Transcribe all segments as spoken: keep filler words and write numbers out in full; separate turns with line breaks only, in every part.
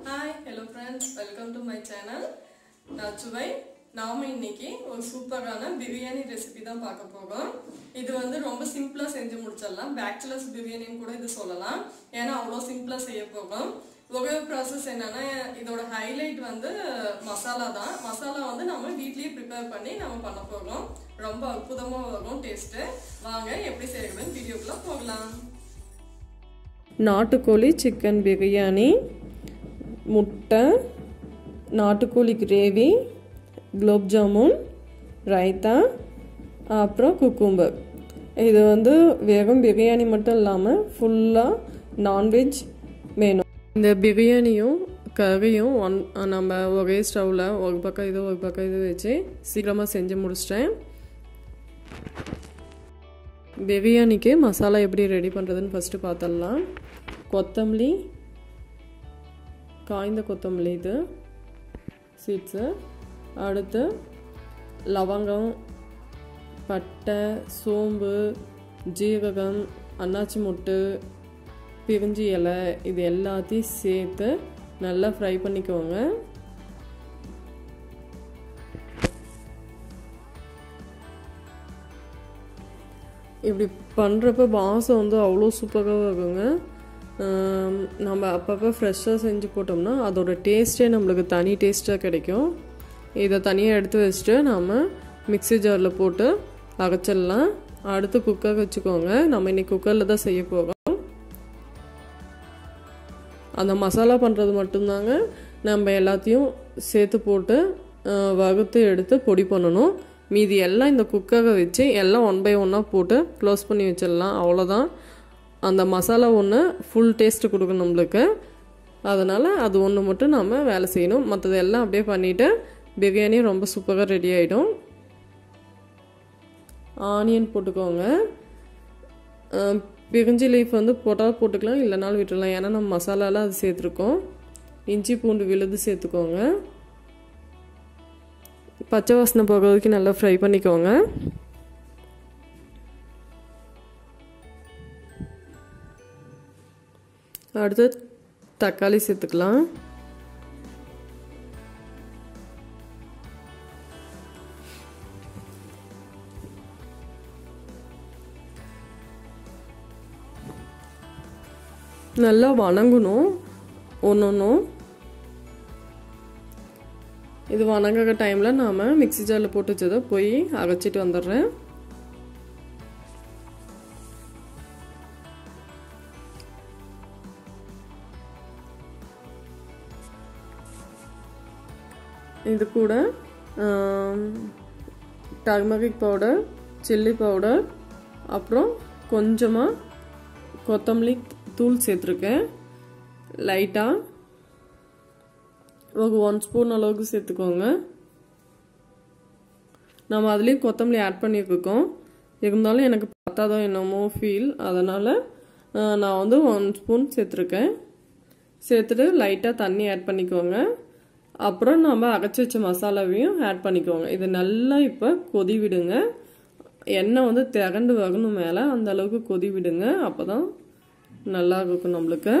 Hi, hello friends, welcome to my channel. நான் சுவை நாம இன்னைக்கு ஒரு சூப்பரான பிரியாணி ரெசிபி தான் பார்க்க போறோம். இது வந்து ரொம்ப சிம்பிளா செஞ்சு முடிச்சிடலாம். பேச்சுலர்ஸ் பிரியாணின்னு கூட இது சொல்லலாம். ஏன்னா அவ்வளவு சிம்பிளா செய்ய போறோம். ஒரே ப்ராசஸ் என்னன்னா இதோட ஹைலைட் வந்து மசாலா தான். மசாலா வந்து நம்ம வீட்லயே ப்ரிப்பேர் பண்ணி நம்ம பண்ண போறோம். ரொம்ப அற்புதமா வரும் டேஸ்ட். வாங்க எப்படி செய்யறதுன்னு வீடியோக்குள்ள போகலாம்.
நாட்டுக்கோழி சிக்கன் பிரியாணி, முட்டை, நாட்டுக்கோழி கிரேவி, குலோப் ஜாமுன், ரைத்தா, அப்புறம் குக்கும்பர். இது வந்து வெறும் பிரியாணி மட்டும் இல்லாமல் ஃபுல்லாக நான்வெஜ் வேணும். இந்த பிரியாணியும் கறியும் ஒன் நம்ம ஒரே ஸ்டவ்வில் ஒரு பக்கம் இது ஒரு பக்கம் இது வச்சு சீக்கிரமாக செஞ்சு முடிச்சிட்டேன். பிரியாணிக்கு மசாலா எப்படி ரெடி பண்ணுறதுன்னு ஃபஸ்ட்டு பார்த்துடலாம். கொத்தமல்லி, காய்ந்த கொத்தமல்லி இது சீட்ஸு, அடுத்து லவங்கம், பட்டை, சோம்பு, ஜீரகம், அன்னாச்சி மொட்டு, பிரிஞ்சி இலை, இது எல்லாத்தையும் சேர்த்து நல்லா ஃப்ரை பண்ணிக்கோங்க. இப்படி பண்ணுறப்ப வாசம் வந்து அவ்வளோ சூப்பராக இருக்குங்க. நம்ம அப்பப்போ ஃப்ரெஷ்ஷாக செஞ்சு போட்டோம்னா அதோட டேஸ்ட்டே நம்மளுக்கு தனி டேஸ்ட்டாக கிடைக்கும். இதை தனியாக எடுத்து வச்சுட்டு நம்ம மிக்ஸி ஜாரில் போட்டு அரைச்சிடலாம். அடுத்து குக்கர் வச்சுக்கோங்க. நம்ம இன்றைக்கி குக்கரில் தான் செய்ய போகிறோம். அந்த மசாலா பண்ணுறது மட்டும்தாங்க. நம்ம எல்லாத்தையும் சேர்த்து போட்டு வறுத்து எடுத்து பொடி பண்ணணும். மீதி எல்லாம் இந்த குக்கரை வச்சு எல்லாம் ஒன் பை ஒன்னாக போட்டு க்ளோஸ் பண்ணி வச்சிடலாம். அவ்வளோதான். அந்த மசாலா ஒன்று ஃபுல் டேஸ்ட்டு கொடுக்கும் நம்மளுக்கு. அதனால் அது ஒன்று மட்டும் நம்ம வேலை செய்யணும். மற்றது எல்லாம் அப்படியே பண்ணிவிட்டு பிரியாணி ரொம்ப சூப்பராக ரெடி ஆகிடும். ஆனியன் போட்டுக்கோங்க. பிரிஞ்சி லீஃப் வந்து போட்டால் போட்டுக்கலாம், இல்லைனாலும் விட்டுடலாம். ஏன்னா நம்ம மசாலாலாம் அது சேர்த்துருக்கோம். இஞ்சி பூண்டு விழுது சேர்த்துக்கோங்க. பச்சை வாசனை போகிற வரைக்கும் நல்லா ஃப்ரை பண்ணிக்கோங்க. அடுத்து தக்காளி சேர்த்துக்கலாம். நல்லா வணங்கணும் ஒன்று ஒன்றும். இது வணங்குற டைமில் நாம் மிக்ஸி ஜாரில் போட்டு வச்சதை போய் அரைச்சிட்டு வந்துடுறேன். இது கூட டர்மரிக் பவுடர், சில்லி பவுடர், அப்புறம் கொஞ்சமாக கொத்தமல்லி தூள் சேர்த்துருக்கேன். லைட்டாக ஒரு ஒன் ஸ்பூன் அளவுக்கு சேர்த்துக்கோங்க. நம்ம அதுலேயும் கொத்தமல்லி ஆட் பண்ணியிருக்கோம். இருந்தாலும் எனக்கு பத்தாதோ என்னமோ ஃபீல், அதனால் நான் வந்து ஒன் ஸ்பூன் சேர்த்துருக்கேன். சேர்த்துட்டு லைட்டாக தண்ணி ஆட் பண்ணிக்கோங்க. அப்புறம் நம்ம அரைச்சி வச்ச மசாலாவையும் ஆட் பண்ணிக்கோங்க. இது நல்லா இப்போ கொதி விடுங்க. எண்ணெய் வந்து திரண்டு வரணும் மேலே, அந்த அளவுக்கு கொதி விடுங்க. அப்போ தான் நல்லா இருக்கும் நம்மளுக்கு.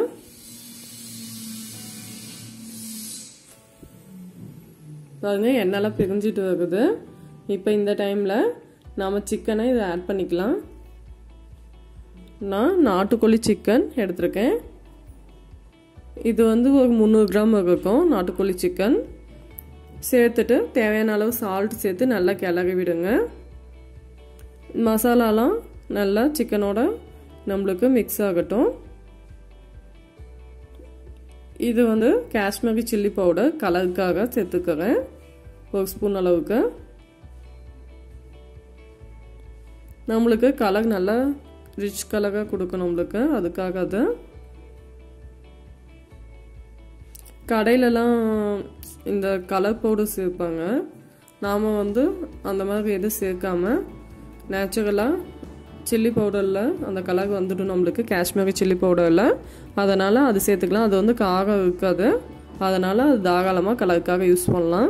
பாருங்க எண்ணெய்லாம் பிரிஞ்சிட்டு வருது. இப்போ இந்த டைமில் நாம் சிக்கனை இதை ஆட் பண்ணிக்கலாம். நான் நாட்டுக்கோழி சிக்கன் எடுத்திருக்கேன். இது வந்து ஒரு முந்நூறு கிராம் இருக்கும் நாட்டுக்கோழி சிக்கன். சேர்த்துட்டு தேவையான அளவு சால்ட் சேர்த்து நல்லா கிளறி விடுங்க. மசாலாலாம் நல்லா சிக்கனோட நம்மளுக்கு மிக்ஸ் ஆகட்டும். இது வந்து காஷ்மீரி சில்லி பவுடர் கலருக்காக சேர்த்துக்கிறேன், ஒரு ஸ்பூன் அளவுக்கு. நம்மளுக்கு கலர் நல்லா ரிச் கலராக கொடுக்கும் நம்மளுக்கு, அதுக்காக அது. கடையிலலாம் இந்த கலர் பவுடர் சேர்ப்பாங்க. நாம் வந்து அந்த மாதிரி எதுவும் சேர்க்காம நேச்சுரலாக சில்லி பவுடரில் அந்த கலர் வந்துடும் நம்மளுக்கு, காஷ்மீரி சில்லி பவுடரில். அதனால் அது சேர்த்துக்கலாம். அது வந்து காரம் இருக்காது, அதனால் அது தாராளமாக கலருக்காக யூஸ் பண்ணலாம்.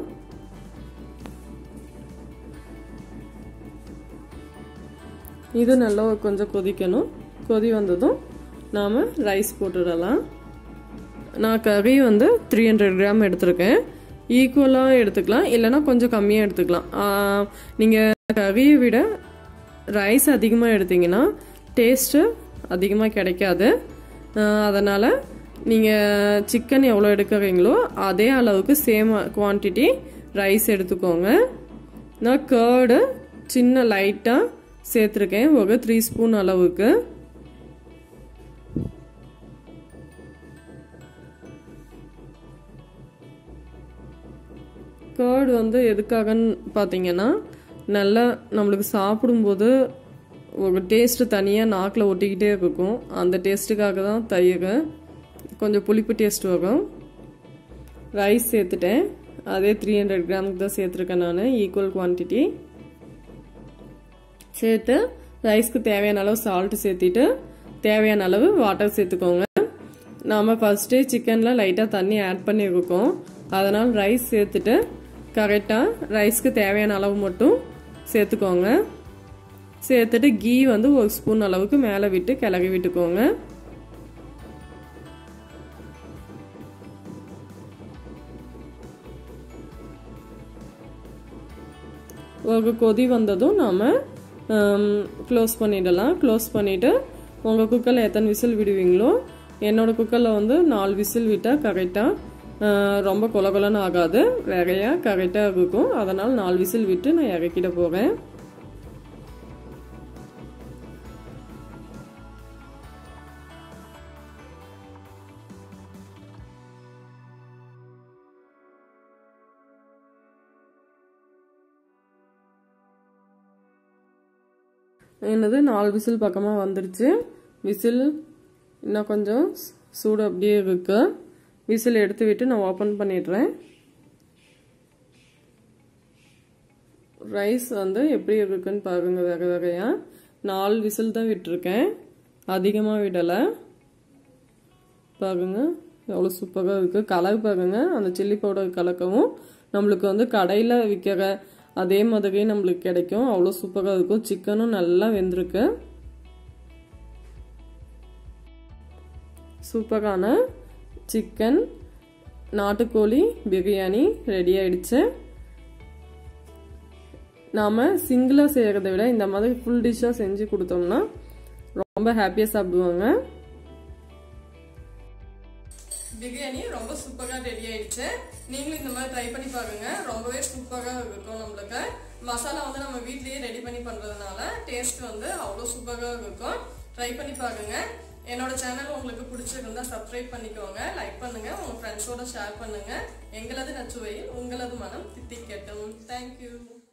இது நல்லா கொஞ்சம் கொதிக்கணும். கொதி வந்ததும் நாம் ரைஸ் போட்டுடலாம். நான் கறி வந்து த்ரீ ஹண்ட்ரட் கிராம் எடுத்திருக்கேன். ஈக்குவலாக எடுத்துக்கலாம், இல்லைனா கொஞ்சம் கம்மியாக எடுத்துக்கலாம். நீங்கள் கறியை விட ரைஸ் அதிகமாக எடுத்தீங்கன்னா டேஸ்ட்டு அதிகமாக கிடைக்காது. அதனால் நீங்கள் சிக்கன் எவ்வளோ எடுக்கிறீங்களோ அதே அளவுக்கு சேம் குவான்டிட்டி ரைஸ் எடுத்துக்கோங்க. நான் கர்டு சின்ன லைட்டாக சேர்த்துருக்கேன், ஒரு த்ரீ ஸ்பூன் அளவுக்கு. கர்டு வந்து எதுக்காகன்னு பார்த்தீங்கன்னா, நல்லா நம்மளுக்கு சாப்பிடும்போது ஒரு டேஸ்ட்டு தனியாக நாக்கில் ஒட்டிக்கிட்டே இருக்கும். அந்த டேஸ்ட்டுக்காக தான் தயிர், கொஞ்சம் புளிப்பு டேஸ்ட் வரும். ரைஸ் சேர்த்துட்டேன், அதே த்ரீ ஹண்ட்ரட் கிராமுக்கு தான் சேர்த்துருக்கேன் நான், ஈக்குவல் குவான்டிட்டி சேர்த்து ரைஸ்க்கு தேவையான அளவு சால்ட்டு சேர்த்திட்டு தேவையான அளவு வாட்டர் சேர்த்துக்கோங்க. நாம் ஃபஸ்ட்டே சிக்கனில் லைட்டாக தண்ணி ஆட் பண்ணியிருக்கோம், அதனால் ரைஸ் சேர்த்துட்டு கரெக்டாக ரைஸ்க்கு தேவையான அளவு மட்டும் சேர்த்துக்கோங்க. சேர்த்துட்டு கீ வந்து ஒரு ஸ்பூன் அளவுக்கு மேலே விட்டு கிளறி விட்டுக்கோங்க. ஒரு கொதி வந்ததும் நாம் க்ளோஸ் பண்ணிடலாம். க்ளோஸ் பண்ணிவிட்டு உங்கள் குக்கரில் எத்தனை விசில் விடுவீங்களோ, என்னோடய குக்கரில் வந்து நாலு விசில் விட்டால் கரெக்டாக ரொம்ப கொல கொலன்னு ஆகாது, வேறையாக கரெக்டாக இருக்கும். அதனால் நாலு விசில் விட்டு நான் இறக்கிட போகிறேன். என்னது நாலு விசில் பக்கமாக வந்துருச்சு. விசில் இன்னும் கொஞ்சம் சூடு அப்படியே இருக்கு. விசில் எடுத்து விட்டு நான் ஓப்பன் பண்ணிடுறேன். ரைஸ் வந்து எப்படி இருக்குன்னு பாருங்க. வேக வேகையா நாலு விசில் தான் விட்டுருக்கேன், அதிகமாக விடலை. பாருங்க எவ்வளோ சூப்பராக இருக்குது. கலர் பாருங்க, அந்த சில்லி பவுடர் கலக்கவும் நம்மளுக்கு வந்து கடையில் விற்கிற அதே மாதிரி நம்மளுக்கு கிடைக்கும். அவ்வளோ சூப்பராக இருக்கும். சிக்கனும் நல்லா வெந்திருக்கு. சூப்பரான சிக்கன் நாட்டுக்கோழி பிரியாணி ரெடி ஆயிடுச்சு. நாம் சிங்கிளாக செய்கிறத விட இந்த மாதிரி ஃபுல் டிஷ்ஷாக செஞ்சு கொடுத்தோம்னா ரொம்ப ஹாப்பியாக சாப்பிடுவாங்க.
பிரியாணி ரொம்ப சூப்பராக ரெடி ஆயிடுச்சு. நீங்களும் இந்த மாதிரி ட்ரை பண்ணி பாருங்க, ரொம்பவே சூப்பராக இருக்கும். நம்மளுக்கு மசாலா வந்து நம்ம வீட்லயே ரெடி பண்ணி பண்றதுனால டேஸ்ட் வந்து அவ்வளோ சூப்பராக இருக்கும். ட்ரை பண்ணி பாருங்க. என்னோட சேனல் உங்களுக்கு பிடிச்சிருந்தா சப்ஸ்கிரைப் பண்ணிக்கோங்க, லைக் பண்ணுங்க, உங்க ஃப்ரெண்ட்ஸோட ஷேர் பண்ணுங்க. எங்களது நச்சுவையில் உங்களது மனம் தித்திக்கட்டும். தேங்க்யூ.